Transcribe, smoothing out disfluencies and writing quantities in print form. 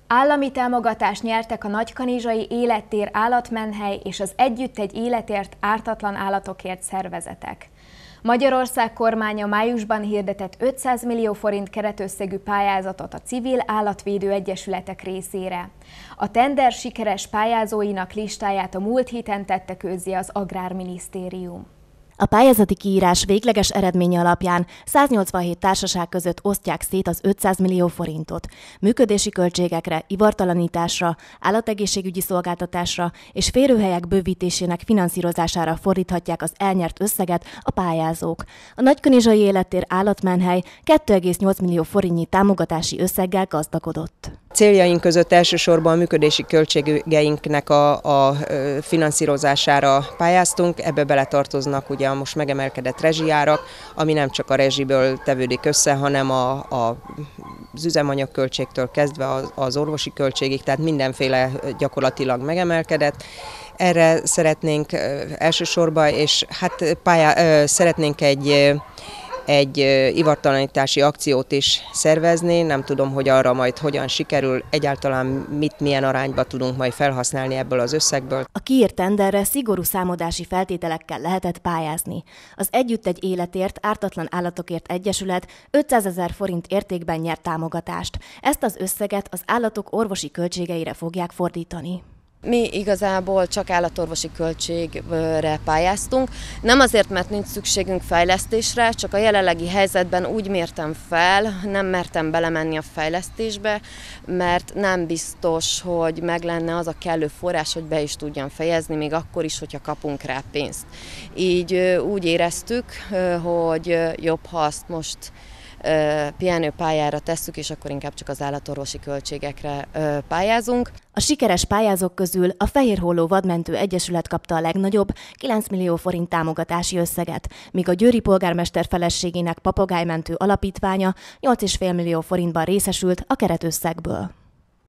Állami támogatást nyertek a Nagykanizsai Élettér Állatmenhely és az Együtt egy életért ártatlan állatokért szervezetek. Magyarország kormánya májusban hirdetett 500 millió forint keretösszegű pályázatot a civil állatvédő egyesületek részére. A tender sikeres pályázóinak listáját a múlt héten tette közzé az Agrárminisztérium. A pályázati kiírás végleges eredménye alapján 187 társaság között osztják szét az 500 millió forintot. Működési költségekre, ivartalanításra, állategészségügyi szolgáltatásra és férőhelyek bővítésének finanszírozására fordíthatják az elnyert összeget a pályázók. A Nagykanizsai Élettér Állatmenhely 2,8 millió forintnyi támogatási összeggel gazdagodott. Céljaink között elsősorban a működési költségeinknek a finanszírozására pályáztunk, ebbe beletartoznak ugye a most megemelkedett rezsijárak, ami nem csak a rezsiből tevődik össze, hanem az üzemanyagköltségtől kezdve az orvosi költségig, tehát mindenféle gyakorlatilag megemelkedett. Erre szeretnénk elsősorban, és hát szeretnénk egy ivartalanítási akciót is szervezni, nem tudom, hogy arra majd hogyan sikerül, egyáltalán milyen arányba tudunk majd felhasználni ebből az összegből. A kiírt tenderre szigorú számadási feltételekkel lehetett pályázni. Az Együtt egy életért ártatlan állatokért egyesület 500 000 forint értékben nyert támogatást. Ezt az összeget az állatok orvosi költségeire fogják fordítani. Mi igazából csak állatorvosi költségre pályáztunk. Nem azért, mert nincs szükségünk fejlesztésre, csak a jelenlegi helyzetben úgy mértem fel, nem mertem belemenni a fejlesztésbe, mert nem biztos, hogy meg lenne az a kellő forrás, hogy be is tudjam fejezni, még akkor is, hogyha kapunk rá pénzt. Így úgy éreztük, hogy jobb, ha azt most pihenőpályára tesszük, és akkor inkább csak az állatorvosi költségekre pályázunk. A sikeres pályázók közül a Fehérholló Vadmentő Egyesület kapta a legnagyobb, 9 millió forint támogatási összeget, míg a győri polgármester feleségének Papagájmentő Alapítványa 8,5 millió forintban részesült a keretösszegből.